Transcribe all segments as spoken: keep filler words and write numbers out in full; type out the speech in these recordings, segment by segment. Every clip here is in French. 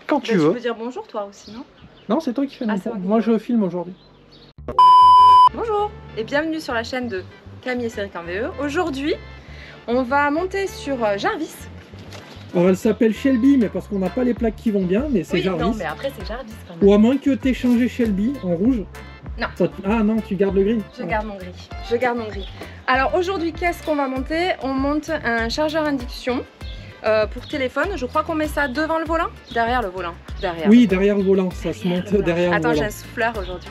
Quand tu bah, veux. Tu peux dire bonjour toi aussi, non? Non, c'est toi qui fais ah, le Moi je filme aujourd'hui. Bonjour et bienvenue sur la chaîne de Camille et Cédric en V E. Aujourd'hui, on va monter sur Jarvis. Alors elle s'appelle Shelby, mais parce qu'on n'a pas les plaques qui vont bien, mais c'est oui, Jarvis. Non, mais après c'est Jarvis quand même. Ou à moins que tu aies changé Shelby en rouge. Non. Ça, ah non, tu gardes le gris. Je ah. garde mon gris. Je garde mon gris. Alors aujourd'hui, qu'est-ce qu'on va monter? On monte un chargeur induction euh, pour téléphone. Je crois qu'on met ça devant le volant, derrière le volant. Derrière. Oui, derrière le volant, ça se monte derrière Attends, le volant. j'ai un souffleur aujourd'hui.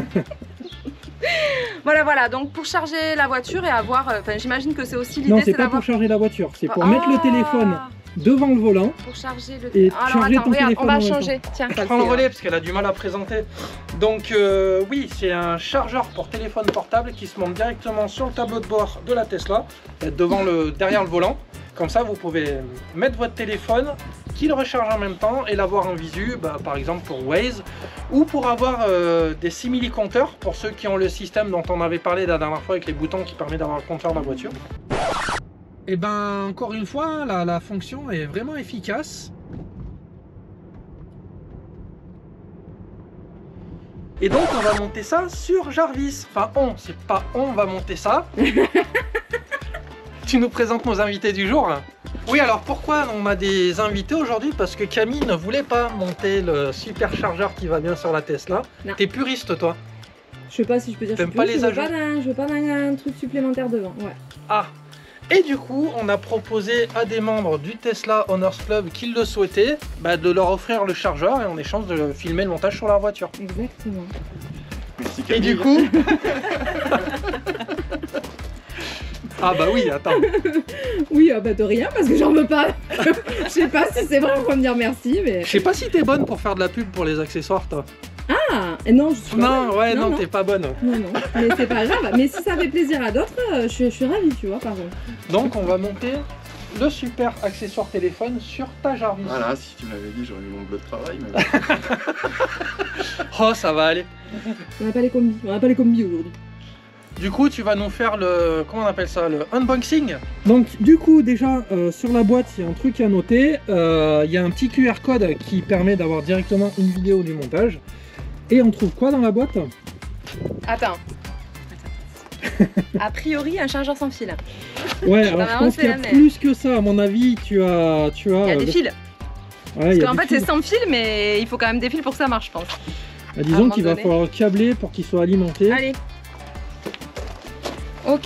Voilà, voilà, donc pour charger la voiture et avoir, enfin j'imagine que c'est aussi l'idée. Non, c'est pas pour charger la voiture, c'est pour ah, mettre le téléphone devant le volant. Pour charger le et Alors charger attends, ton regarde, téléphone. On va changer. Tiens, je prends le relais parce qu'elle a du mal à présenter. Donc euh, oui, c'est un chargeur pour téléphone portable qui se monte directement sur le tableau de bord de la Tesla, devant le, derrière le volant. Comme ça, vous pouvez mettre votre téléphone, qu'il recharge en même temps et l'avoir en visu, bah, par exemple pour Waze, ou pour avoir euh, des simili-compteurs, pour ceux qui ont le système dont on avait parlé la dernière fois avec les boutons qui permet d'avoir le compteur de la voiture. Et ben encore une fois, la, la fonction est vraiment efficace. Et donc on va monter ça sur Jarvis. Enfin on, c'est pas on va monter ça. Tu nous présentes nos invités du jour. Oui, alors pourquoi on a des invités aujourd'hui? Parce que Camille ne voulait pas monter le superchargeur qui va bien sur la Tesla. T'es puriste toi? Je sais pas si je peux dire que je suis pas puriste, les je veux pas d'un, je veux pas d'un truc supplémentaire devant. Ouais. Ah. Et du coup, on a proposé à des membres du Tesla Owners Club qui le souhaitaient bah, de leur offrir le chargeur et en échange de filmer le montage sur leur voiture. Exactement. Merci, et du coup... Ah bah oui, attends. Oui, ah bah de rien parce que j'en veux pas. Je sais pas si c'est vrai pour me dire merci, mais... Je sais pas si t'es bonne pour faire de la pub pour les accessoires, toi. Ah, non, je suis pas Non, bonne. ouais, non, non, non. t'es pas bonne. Non, non, mais c'est pas grave. Mais si ça fait plaisir à d'autres, je, je suis ravie, tu vois, par contre. Donc on va monter le super accessoire téléphone sur ta Jarvis. Voilà, si tu me l'avais dit, j'aurais mis mon bleu de travail. Mais... Oh, ça va aller. On n'a pas les combis, on n'a pas les combis aujourd'hui. Du coup, tu vas nous faire le, comment on appelle ça, le unboxing. Donc, du coup, déjà, euh, sur la boîte, il y a un truc à noter. Euh, il y a un petit Q R code qui permet d'avoir directement une vidéo du montage. Et on trouve quoi dans la boîte? Attends. A priori, un chargeur sans fil. Ouais, alors je pense qu'il y a plus que ça. À mon avis, tu as... Tu as il y a des le... fils. Ouais, Parce qu'en fait, c'est sans fil, mais il faut quand même des fils pour que ça marche, je pense. Bah, disons qu'il va falloir câbler pour qu'il soit alimenté. Allez. Ok.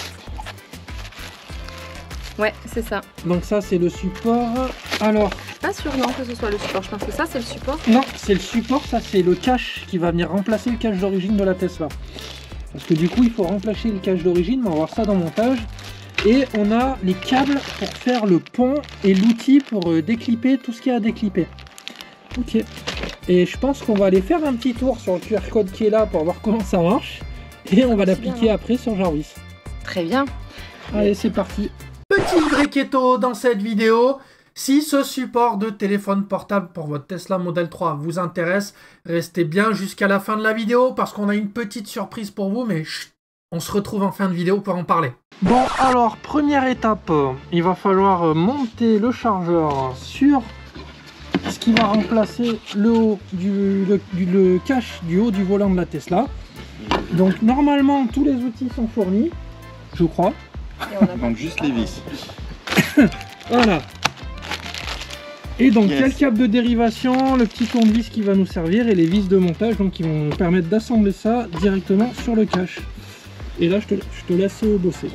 Ouais, c'est ça. Donc ça, c'est le support. Alors... Pas sûr, non, que ce soit le support. Je pense que ça, c'est le support. Non, c'est le support. Ça, c'est le cache qui va venir remplacer le cache d'origine de la Tesla. Parce que du coup, il faut remplacer le cache d'origine. On va voir ça dans le montage. Et on a les câbles pour faire le pont et l'outil pour déclipper tout ce qu'il y a à déclipper. Ok. Et je pense qu'on va aller faire un petit tour sur le Q R code qui est là pour voir comment ça marche. Et on va l'appliquer après sur Jarvis. Très bien. Allez, c'est parti. Petit briquetto dans cette vidéo. Si ce support de téléphone portable pour votre Tesla Model trois vous intéresse, restez bien jusqu'à la fin de la vidéo parce qu'on a une petite surprise pour vous, mais chut, on se retrouve en fin de vidéo pour en parler. Bon, alors, première étape, il va falloir monter le chargeur sur ce qui va remplacer le haut du le, du, le cache du haut du volant de la Tesla. Donc, normalement, tous les outils sont fournis, je crois. Et on a... Donc, juste les vis. Voilà. Et donc, yes. Il y a le Yes. câble de dérivation, le petit tournevis qui va nous servir et les vis de montage donc, qui vont nous permettre d'assembler ça directement sur le cache. Et là, je te, je te laisse bosser.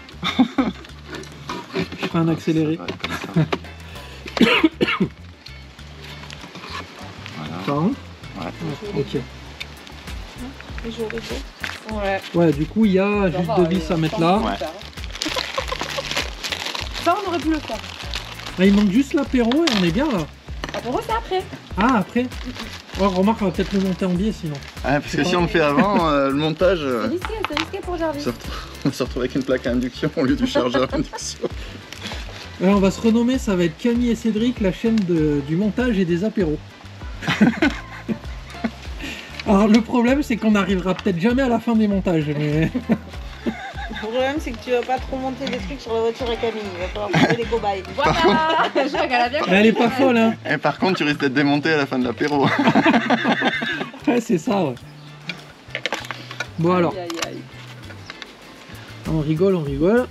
Je ferai un accéléré. Voilà. Ça rentre ? Ouais. Ok. Ouais. Ouais, du coup, il y a juste deux vis à mettre là. Ouais. Ça, on aurait pu le faire. Là, il manque juste l'apéro et on est bien là. L'apéro, c'est après. Ah, après ? Ouais, remarque, on va peut-être le monter en biais sinon. Ah, parce que si on le fait avant, euh, le montage, euh, C'est risqué, c'est risqué pour on Jarvis. se retrouve, on se retrouve avec une plaque à induction au lieu du chargeur à induction. Alors, on va se renommer, ça va être Camille et Cédric, la chaîne de, du montage et des apéros. Alors, le problème, c'est qu'on n'arrivera peut-être jamais à la fin des montages, mais... Bon, problème, c'est que tu vas pas trop monter des trucs sur la voiture à Camille. Il va falloir trouver des cobayes. Voilà. Je vois qu'elle a bien Elle est pas folle, hein. Et par contre, tu risques d'être démonté à la fin de l'apéro. Ouais, c'est ça, ouais. Bon alors, Aïe, aïe, aïe. on rigole, on rigole.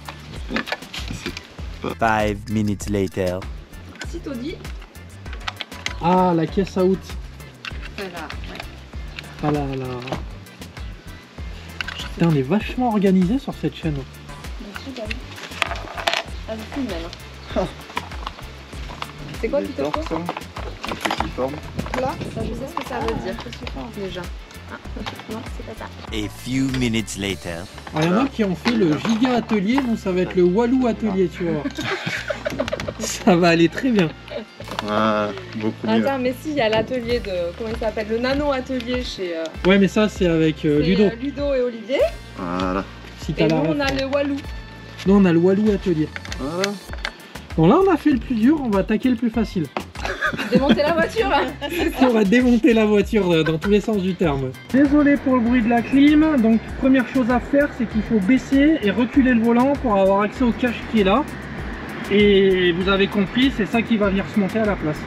Five minutes later. Si t'as dit. Ah, la caisse à out. Voilà, ouais. Ah là là. Putain, on est vachement organisé sur cette chaîne. Ah, c'est fou, même. C'est quoi qui te faut Un cruciforme. Là, ça, je sais ce que ça veut dire. Déjà. Ah, non, c'est pas ça. A few minutes later. Alors, il y en a qui ont fait le giga atelier, nous ça va être le Walou atelier, tu vois. Ça va aller très bien. Ah, beaucoup mieux. Attends, mais si, il y a l'atelier de. Comment il s'appelle? Le nano atelier chez. Euh, Ouais, mais ça c'est avec euh, c'est, Ludo. euh, Ludo et Olivier. Voilà. Si Et t'as nous, la on a ref. le Walou. Nous on a le Walou atelier. Voilà. Bon là on a fait le plus dur, on va attaquer le plus facile. Démonter la voiture. Hein. On va démonter la voiture euh, dans tous les sens du terme. Désolé pour le bruit de la clim, donc première chose à faire c'est qu'il faut baisser et reculer le volant pour avoir accès au cache qui est là. Et vous avez compris, c'est ça qui va venir se monter à la place.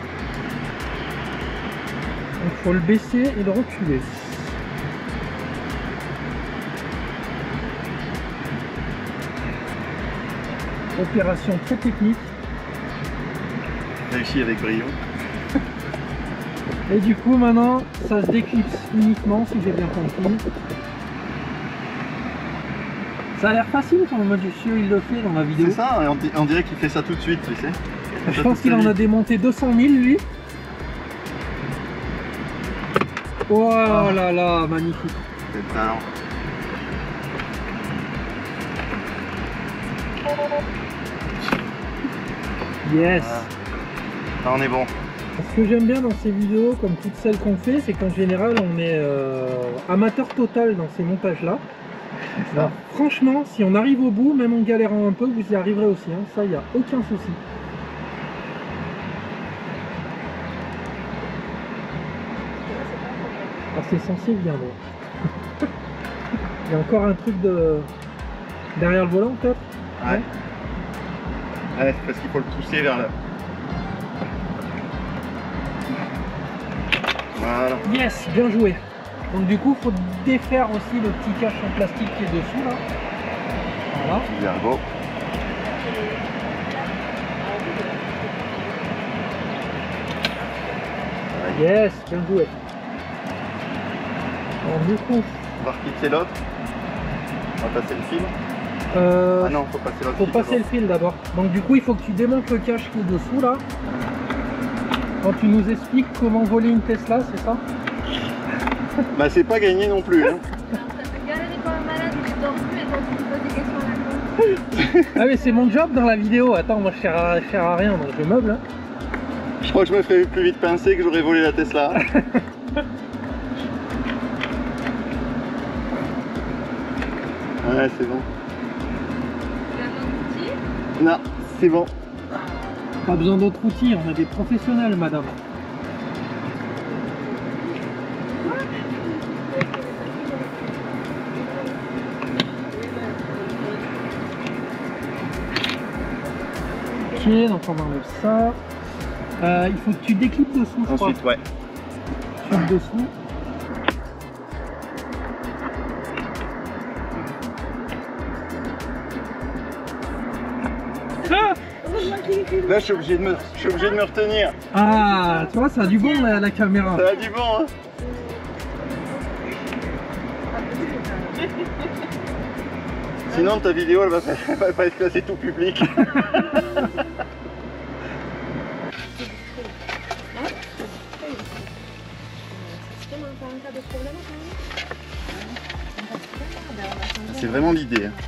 Donc il faut le baisser et le reculer. Opération très technique. Réussi avec brio. Et du coup maintenant ça se déclipse uniquement si j'ai bien compris. Ça a l'air facile quand monsieur il le fait dans la vidéo. C'est ça, et on, di- on dirait qu'il fait ça tout de suite, tu sais. Je pense qu'il en a démonté deux cent mille lui. Oh là là, magnifique. C'est le talent. Yes. Voilà. Là, on est bon. Ce que j'aime bien dans ces vidéos, comme toutes celles qu'on fait, c'est qu'en général on est euh, amateur total dans ces montages là. Alors, franchement, si on arrive au bout, même en galérant un peu, vous y arriverez aussi, hein. Ça, il n'y a aucun souci. Alors, c'est censé viendre. Il y a encore un truc de derrière le volant peut-être. Ouais. Ouais, c'est parce qu'il faut le pousser vers là. Voilà. Yes, bien joué. Donc du coup, il faut défaire aussi le petit cache en plastique qui est dessous là. Voilà. Bien beau. Yes, bien joué. Alors du coup, On va repitcher l'autre. On va passer le fil. euh, Ah non, faut passer l'autre faut fil passer le d'abord. fil d'abord. Donc du coup, il faut que tu démontes le cache qui est dessous là. Quand tu nous expliques comment voler une Tesla, c'est ça? Bah c'est pas gagné non plus. Hein. Ah mais c'est mon job dans la vidéo. Attends, moi je sers à, je sers à rien, donc je meuble. Hein. Je crois que je me ferais plus vite pincer que j'aurais volé la Tesla. Ouais, c'est bon. Non, c'est bon. Pas besoin d'autres outils, on a des professionnels, madame. Ok, donc on enlève ça. Euh, il faut que tu déclipes dessous, je crois. Ensuite, ouais. Tu le dessous. Ah, Là, je suis obligé de me, je suis obligé de me retenir. ah, tu vois, ça a du bon la, la caméra. Ça a du bon, hein. Sinon, ta vidéo, elle va pas, elle va pas être classée tout public. C'est vraiment l'idée. Hein.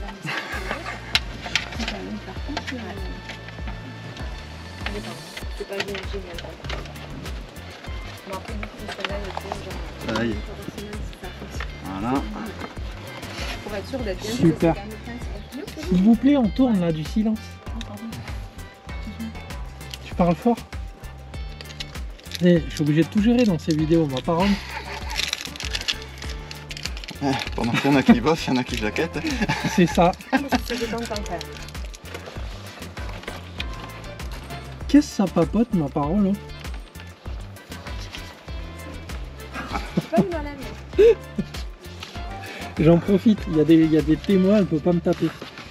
C'est pas génial. Mais après, du coup, celle-là, elle était genre. Ça y est. Voilà. Pour être sûr d'être bien. Super. S'il vous plaît, on tourne là du silence. Tu parles fort. Eh, je suis obligé de tout gérer dans ces vidéos, ma parole. Pendant qu'il y en a qui bossent, il y en a qui jaquettent. C'est ça. C'est de temps en temps. Qu'est-ce que ça papote, ma parole hein? Pas une malade. J'en profite, il y, a des, il y a des témoins, elle peut pas me taper.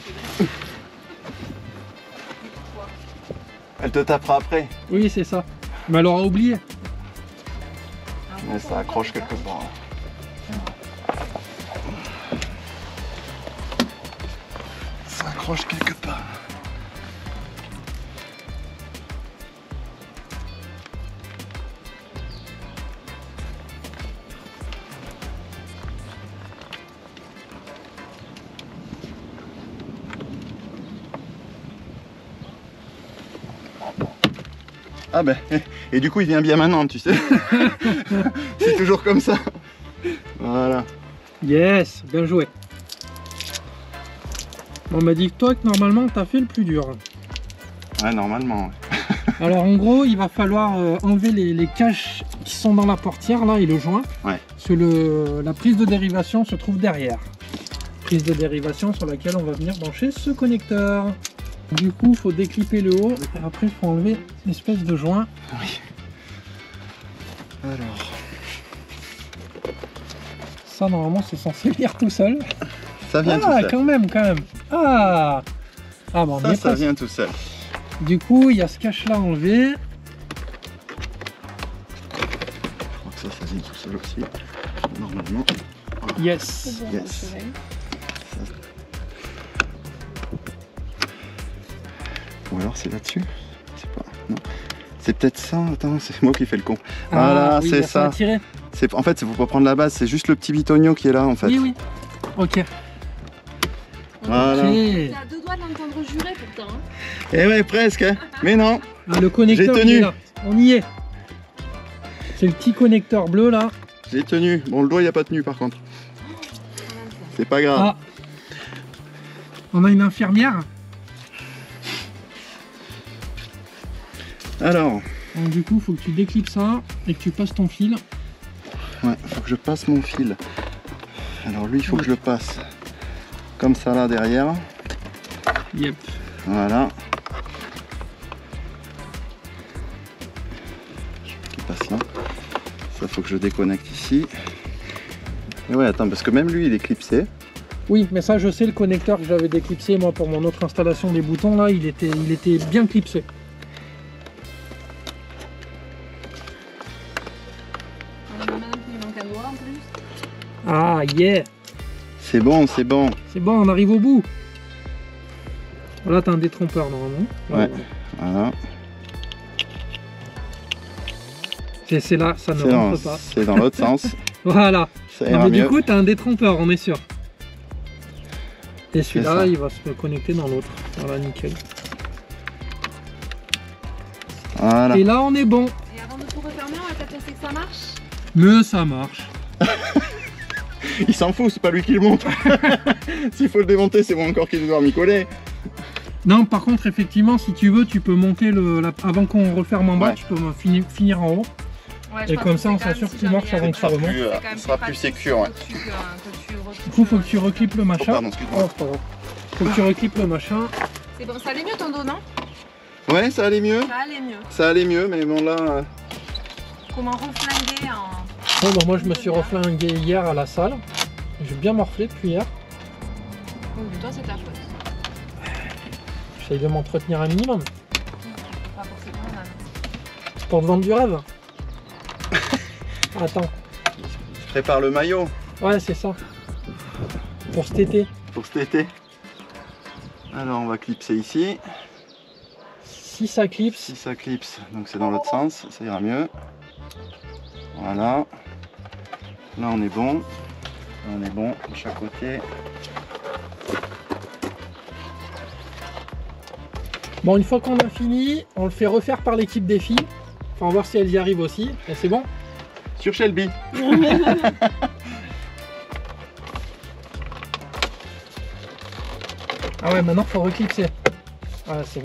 Elle te tapera après. Oui, c'est ça. Mais elle aura oublié. Mais ça accroche quelque part. Ça accroche quelque part. Ah ben, et du coup il vient bien maintenant, tu sais. C'est toujours comme ça. Voilà. Yes, bien joué. On m'a dit que toi que normalement t'as fait le plus dur. Ouais, normalement. Ouais. Alors en gros, il va falloir euh, enlever les, les caches qui sont dans la portière là et le joint. Ouais. Parce que le, la prise de dérivation se trouve derrière. Prise de dérivation sur laquelle on va venir brancher ce connecteur. Du coup, il faut déclipper le haut et après il faut enlever l'espèce de joint. Oui. Alors. Ça normalement c'est censé venir tout seul. Ça vient ah, tout seul. quand même, quand même. Ah, ah bon, on Ça, y est ça presque. vient tout seul. Du coup, il y a ce cache là enlevé. Je crois que ça, ça vient tout seul aussi. Normalement. Yes. Yes. Ou alors c'est là-dessus. Je sais pas. Non. C'est peut-être ça. Attends, c'est moi qui fais le con. Voilà, Ah, oui, c'est bah, ça. va tirer. C'est en fait, c'est faut pas prendre la base. C'est juste le petit bitonio qui est là, en fait. Oui, oui. Ok. Voilà. Ok. T'es à deux doigts de l'entendre jurer pourtant. Hein. Eh ouais, presque. Hein. Mais non. Ah, le connecteur, J'ai tenu. il est là. On y est. C'est le petit connecteur bleu là. J'ai tenu. Bon, le doigt, il a pas tenu par contre. C'est pas grave. Ah. On a une infirmière. Alors. Donc, du coup, il faut que tu déclipes ça et que tu passes ton fil. Ouais, faut que je passe mon fil. Alors lui, il faut que je le passe comme ça là derrière. Yep. Voilà. Qui passe là. Ça, faut que je déconnecte ici. Et ouais, attends, parce que même lui, il est clipsé. Oui, mais ça, je sais, le connecteur que j'avais déclipsé moi pour mon autre installation des boutons là, il était, il était bien clipsé. Ah yeah. C'est bon, c'est bon. C'est bon, on arrive au bout. Là, t'as un détrompeur normalement. Ouais. Voilà. C'est là, ça ne C'est dans, rentre pas. c'est dans l'autre sens. Voilà. Ça Non, ira mais mieux. du coup, t'as un détrompeur, on est sûr. Et ça. celui-là, il va se connecter dans l'autre. Voilà, nickel. Voilà. Et là, on est bon. Et avant de tout refermer, on va s'attester que ça marche. Mais ça marche. Il s'en fout, c'est pas lui qui le monte. S'il faut le démonter, c'est moi encore qui vais devoir m'y coller. Non, par contre, effectivement, si tu veux, tu peux monter le. La, avant qu'on referme en bas, Ouais. tu peux finir, finir en haut. Ouais, je Et pense comme que ça, c'est on quand même, s'assure si que tu jamais marches il y a avant des que ça choses, remonte. c'est Euh, quand même ce sera pratique plus sécure, ouais. que tu- que tu- que tu retouches, Du coup, faut euh, que tu reclippes le Oh, machin. pardon, excuse-moi. Oh, c'est pas grave. Faut que tu reclippes le machin. C'est bon, ça allait mieux ton dos, non? Ouais, ça allait mieux. Ça allait mieux. Ça allait mieux, mais bon là. euh, Comment reflinguer en... Bon, bah, moi, je me suis reflingué hier à la salle. J'ai bien morflé depuis hier. Oui, mais toi, c'est ta faute. J'essaye de m'entretenir un minimum. Pas forcément, on a- Pour te vendre du rêve. Attends. Je prépare le maillot Ouais, c'est ça. Pour cet été. pour cet été. Alors on va clipser ici. Si ça clipse, Si ça clipse, donc c'est dans l'autre sens, ça ira mieux. Voilà. Là on est bon. Là on est bon de chaque côté. bon, une fois qu'on a fini, on le fait refaire par l'équipe des filles. Enfin, on va voir si elles y arrivent aussi. Et c'est bon. Sur Shelby. Ah ouais, maintenant, faut reclipser. Ah, c'est bon.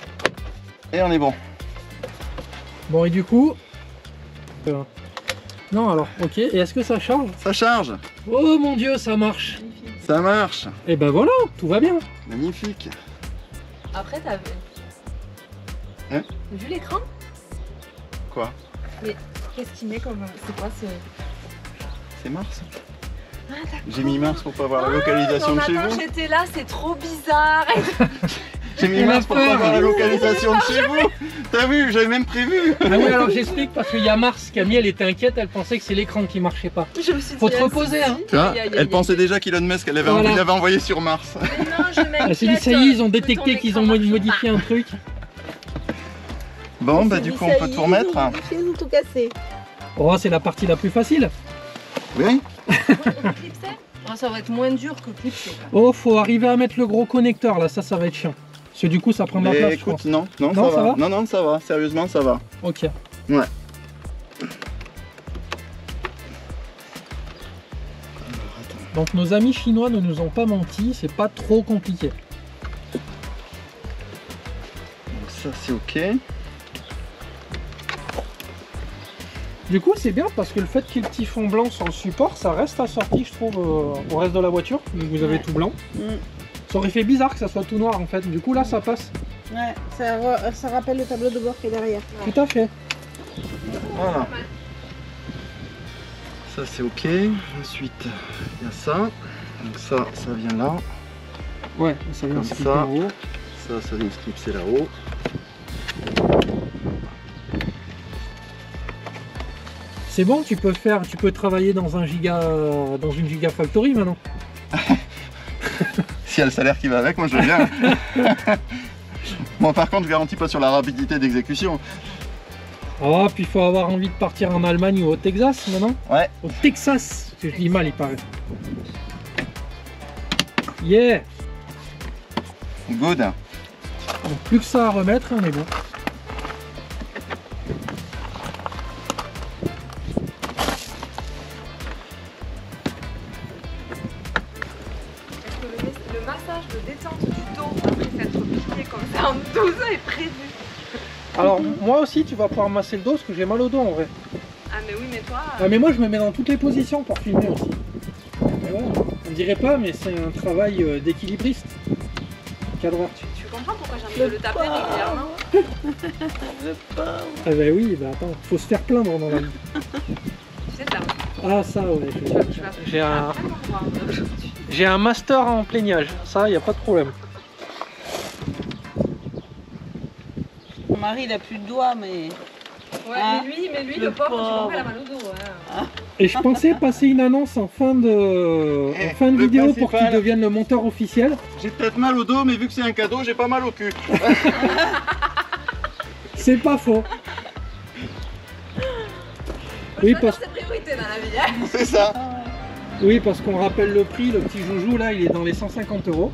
Et on est bon. Bon, et du coup, euh, Non alors, ok. Et est-ce que ça charge? Ça charge. Oh mon dieu, ça marche. Ça marche. Et ben voilà, tout va bien. Magnifique. Après, t'as vu, Hein vu l'écran? Quoi? Mais qu'est-ce qu'il met comme... C'est quoi ce... C'est Mars. Ah, d'accord. J'ai mis Mars pour pas voir la localisation non, de mais chez attends, vous. j'étais là, c'est trop bizarre. J'ai mis Elle a Mars pour peur. pas voir la localisation de chez vous. T'as vu, j'avais même prévu. Ah oui, alors j'explique parce qu'il y a Mars, Camille, elle était inquiète, elle pensait que c'est l'écran qui marchait pas. Je me suis dit, Faut te ah, reposer, si, hein. si. Tu vois, Aïe, aïe, aïe, elle aïe. pensait déjà qu'Elon Musk elle avait Voilà. envie, l'avait envoyé sur Mars. Mais non, je m'inquiète. Elle s'est dit, ça y est, ils ont que détecté ton qu'ils ont écran marche modifié un truc. Bon, bah C'est du dit, coup, ça on peut y est, tout remettre. Ils ont modifié, ils ont tout cassé. Oh, c'est la partie la plus facile. Oui. Clipsé Oh, ça va être moins dur que clipsé. Oh, faut arriver à mettre le gros connecteur là, ça, ça va être chiant. Parce que du coup, ça prend de la Mais place, je écoute, pense. non, non, Non, ça, ça va. va Non, non, ça va. Sérieusement, ça va. Ok. Ouais. Donc nos amis chinois ne nous ont pas menti, c'est pas trop compliqué. Donc ça, c'est ok. Du coup, c'est bien parce que le fait qu'il y ait le petit fond blanc sur le support, ça reste assorti, je trouve, euh, au reste de la voiture. Donc vous avez Ouais. tout blanc. Mm. Ça aurait fait bizarre que ça soit tout noir en fait. Du coup, là, ça passe. Ouais, ça, re- ça rappelle le tableau de bord qui est derrière. Tout à fait. Voilà. Ça, c'est ok. Ensuite, il y a ça. Donc ça, ça vient là. Ouais, ça vient Comme se ça. en haut. Ça, ça vient se clipser là-haut. C'est bon, tu peux faire, tu peux travailler dans un giga, dans une gigafactory maintenant. S'il y a le salaire qui va avec, moi je veux bien. Moi par contre, je garantis pas sur la rapidité d'exécution. Oh, puis il faut avoir envie de partir en Allemagne ou au Texas maintenant. Ouais. Au Texas, je dis mal, il paraît. Yeah. Good. Donc, plus que ça à remettre, on est bon. Est-ce que le, le massage de détente du dos après s'être plié comme ça en douze est prévu? Alors moi aussi, tu vas pouvoir masser le dos parce que j'ai mal au dos en vrai. Ah mais oui, mais toi... Ah mais moi je me mets dans toutes les positions pour filmer aussi. Et ouais, on dirait pas mais c'est un travail euh, d'équilibriste. Cadreur. Tu, tu comprends pourquoi j'ai envie de le taper régulièrement? Ah bah oui, bah attends, faut se faire plaindre dans la vie. Tu sais, ça Ah ça ouais. tu vas, tu vas J'ai un, vraiment voir aujourd'hui. j'ai un master en plaignage, ça y a pas de problème. Mon mari, il a plus de doigts, mais. Ouais, Ah, mais lui, mais lui le le pauvre, tu pauvre. comprends, il a mal au dos. Hein. Et je pensais passer une annonce en fin de, en fin de le vidéo pour qu'il principal. devienne le monteur officiel. J'ai peut-être mal au dos, mais vu que c'est un cadeau, j'ai pas mal au cul. C'est pas faux. Faut Oui, choisir parce, ses priorités dans la vie. Hein. C'est ça. oui, parce qu'on rappelle le prix, le petit joujou là, il est dans les cent cinquante euros.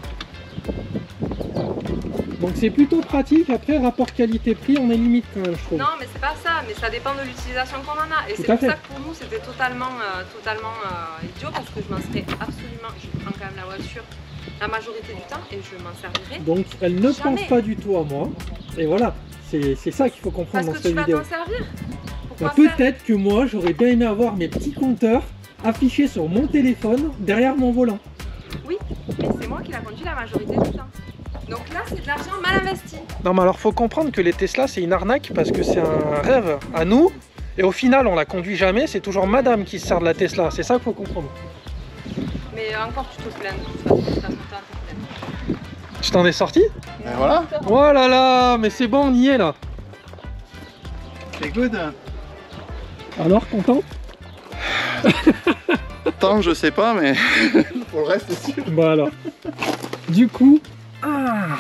Donc c'est plutôt pratique. Après, rapport qualité-prix, on est limite quand même, je trouve. Non, mais c'est pas ça, mais ça dépend de l'utilisation qu'on en a. Et Tout c'est à pour fait. ça que pour nous, c'était totalement, euh, totalement euh, idiot parce que je m'en serais absolument. Je prends quand même la voiture la majorité du temps et je m'en servirai. Donc elle ne Jamais. pense pas du tout à moi. Et voilà, c'est c'est ça qu'il faut comprendre Parce dans que cette tu vas vidéo. t'en servir. Bah, Pourquoi faire peut-être que moi, j'aurais bien aimé avoir mes petits compteurs affichés sur mon téléphone derrière mon volant. Oui, mais c'est moi qui la conduis la majorité du temps. Donc là, c'est de l'argent mal investi. Non mais alors faut comprendre que les Tesla c'est une arnaque parce que c'est un rêve à nous et au final on la conduit jamais, c'est toujours madame qui se sert de la Tesla, c'est ça qu'il faut comprendre. Mais encore, tu te plains. De toute façon, de toute façon, t'as un problème. Tu t'en es sorti? Et voilà. Oh là là, mais c'est bon, on y est là. C'est good. Alors, content? Tant, je sais pas, mais pour le reste, c'est sûr. Bah alors. Du coup, ah.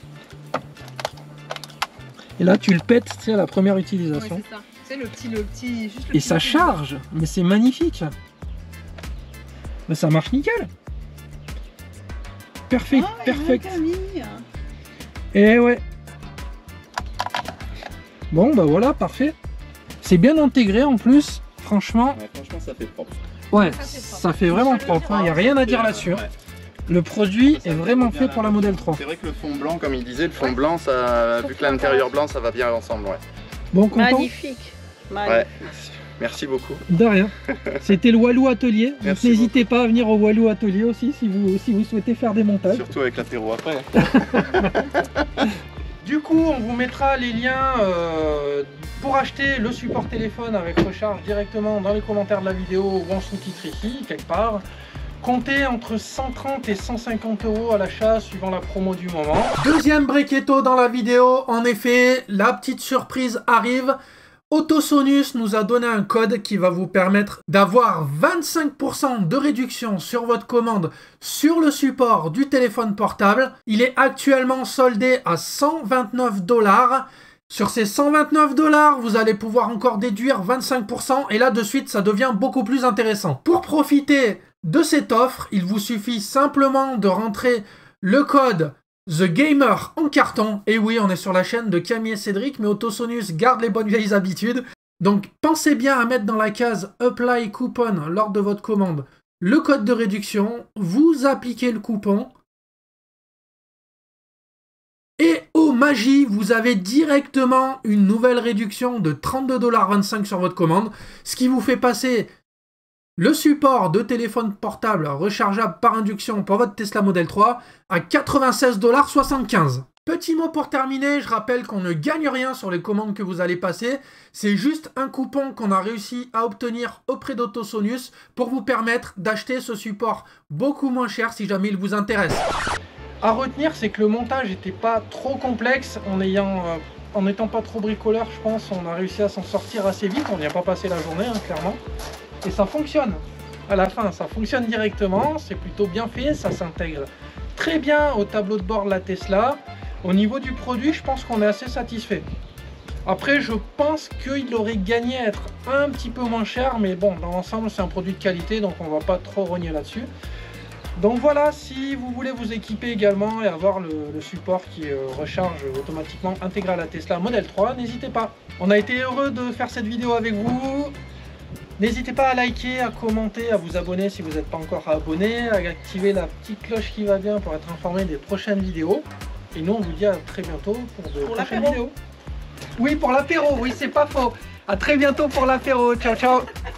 Et là tu le pètes, tu sais, à la première Ouais, utilisation. c'est ça. C'est le petit, le petit, juste le Et petit ça bout. charge, mais c'est magnifique. Mais ça marche nickel. Parfait, Ah, perfect. Camille. Et ouais. Bon bah voilà, parfait. C'est bien intégré en plus, franchement. Ouais, franchement, ça fait propre. Ouais, Ça, c'est propre. ça fait vraiment propre, il n'y a rien à dire là-dessus. Ouais. Le produit Ça est fait vraiment bien fait la- pour la Model trois. C'est vrai que le fond blanc, comme il disait, le fond Ouais. blanc, ça, vu Surtout que l'intérieur la blanc, ça va bien ensemble, ouais. Bon, content? Magnifique. Magnifique. Ouais. Merci beaucoup. De rien. C'était le Walou Atelier. Merci N'hésitez pas à venir au Walou Atelier aussi si vous, si vous souhaitez faire des montages. Surtout avec l'apéro après. Du coup, on vous mettra les liens euh, pour acheter le support téléphone avec recharge directement dans les commentaires de la vidéo ou en sous-titre ici, quelque part. Comptez entre cent trente et cent cinquante euros à l'achat suivant la promo du moment. Deuxième briquetto dans la vidéo, en effet, la petite surprise arrive. Autosonus nous a donné un code qui va vous permettre d'avoir vingt-cinq pour cent de réduction sur votre commande sur le support du téléphone portable. Il est actuellement soldé à cent vingt-neuf dollars. Sur ces cent vingt-neuf dollars, vous allez pouvoir encore déduire vingt-cinq pour cent et là de suite ça devient beaucoup plus intéressant. Pour profiter de cette offre, il vous suffit simplement de rentrer le code The Gamer en carton. Et oui, on est sur la chaîne de Camille et Cédric, mais Autosonus garde les bonnes vieilles habitudes. Donc pensez bien à mettre dans la case Apply Coupon lors de votre commande le code de réduction, vous appliquez le coupon. Et oh magie, vous avez directement une nouvelle réduction de trente-deux virgule vingt-cinq dollars sur votre commande, ce qui vous fait passer le support de téléphone portable rechargeable par induction pour votre Tesla Model trois à quatre-vingt-seize virgule soixante-quinze dollars. Petit mot pour terminer, je rappelle qu'on ne gagne rien sur les commandes que vous allez passer. C'est juste un coupon qu'on a réussi à obtenir auprès d'Autosonus pour vous permettre d'acheter ce support beaucoup moins cher si jamais il vous intéresse. À retenir, c'est que le montage n'était pas trop complexe. En ayant, euh, en n'étant pas trop bricoleur, je pense, on a réussi à s'en sortir assez vite. On n'y a pas passé la journée, hein, clairement. Et ça fonctionne. À la fin, ça fonctionne directement. C'est plutôt bien fait. Ça s'intègre très bien au tableau de bord de la Tesla. Au niveau du produit, je pense qu'on est assez satisfait. Après, je pense qu'il aurait gagné à être un petit peu moins cher. Mais bon, dans l'ensemble, c'est un produit de qualité. Donc, on ne va pas trop rogner là-dessus. Donc voilà, si vous voulez vous équiper également et avoir le, le support qui euh, recharge automatiquement intégré à la Tesla Model trois, n'hésitez pas. On a été heureux de faire cette vidéo avec vous. N'hésitez pas à liker, à commenter, à vous abonner si vous n'êtes pas encore abonné, à activer la petite cloche qui va bien pour être informé des prochaines vidéos. Et nous, on vous dit à très bientôt pour de Pour prochaines l'apéro. vidéos. Oui, pour l'apéro, oui, c'est pas faux. À très bientôt pour l'apéro. Ciao, ciao.